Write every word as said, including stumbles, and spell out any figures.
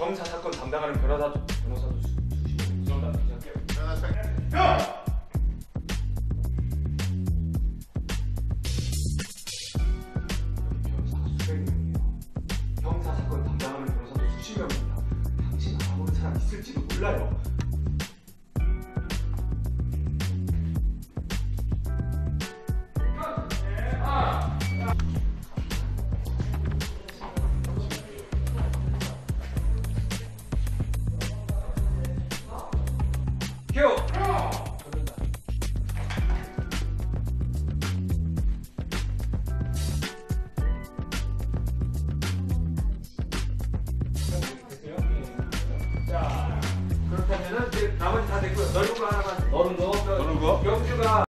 경사 사건 담당하는 변호사, 변호사도 수십 명 정답 할게요. 변호사. 야! 형사 사건 담당하는 변호사도 수십 명입니다. 당신 알아보는 사람 있을지도 몰라요. 큐! 자, 그렇다면은 이제 나머지 다 됐고요. 넓은 거 하나만. 넓은 거? 넓은 거? 영주가